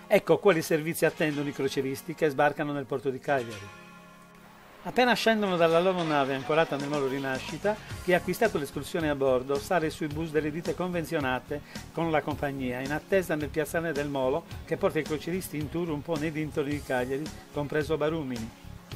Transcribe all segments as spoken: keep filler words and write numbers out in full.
Ecco quali servizi attendono i croceristi che sbarcano nel porto di Cagliari. Appena scendono dalla loro nave ancorata nel molo Rinascita, chi ha acquistato l'escursione a bordo sale sui bus delle ditte convenzionate con la compagnia in attesa nel piazzale del molo che porta i croceristi in tour un po' nei dintorni di Cagliari, compreso Barumini.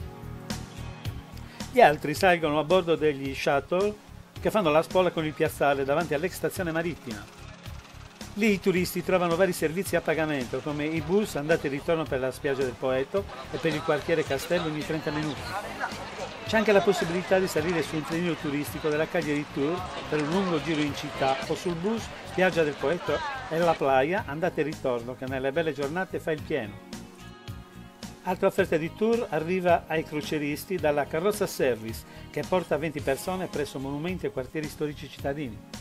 Gli altri salgono a bordo degli shuttle che fanno la spola con il piazzale davanti all'ex stazione marittima. Lì i turisti trovano vari servizi a pagamento come i bus andata e ritorno per la spiaggia del Poetto e per il quartiere Castello ogni trenta minuti. C'è anche la possibilità di salire su un trenino turistico della Cagliari Tour per un lungo giro in città o sul bus spiaggia del Poetto e la playa andata e ritorno che nelle belle giornate fa il pieno. Altra offerta di tour arriva ai croceristi dalla Carrozza Service che porta venti persone presso monumenti e quartieri storici cittadini.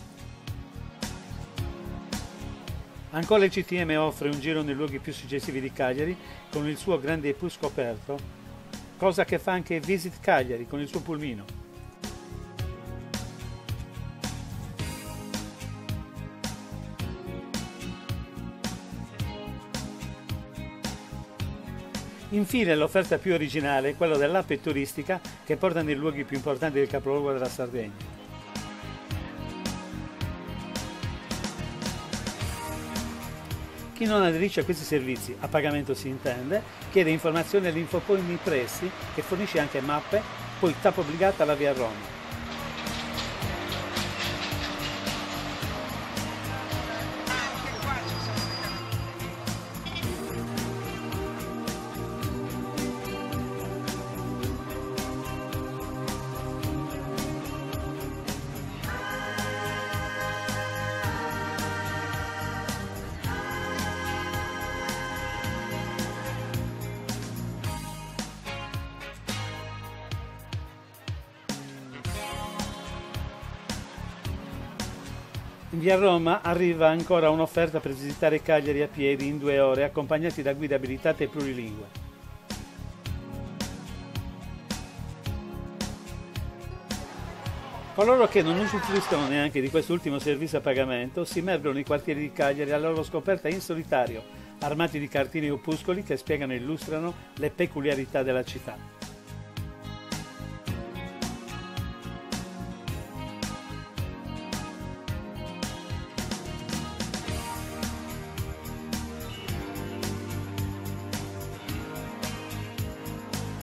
Ancora il C T M offre un giro nei luoghi più suggestivi di Cagliari con il suo grande epù scoperto, cosa che fa anche Visit Cagliari con il suo pulmino. Infine l'offerta più originale è quella dell'app turistica che porta nei luoghi più importanti del capoluogo della Sardegna. Chi non aderisce a questi servizi, a pagamento si intende, chiede informazioni all'Infopoint nei pressi che fornisce anche mappe, poi tappa obbligata alla via Roma. In via Roma arriva ancora un'offerta per visitare Cagliari a piedi in due ore, accompagnati da guide abilitate e plurilingue. Coloro che non usufruiscono neanche di quest'ultimo servizio a pagamento si immergono nei quartieri di Cagliari alla loro scoperta in solitario, armati di cartini e opuscoli che spiegano e illustrano le peculiarità della città.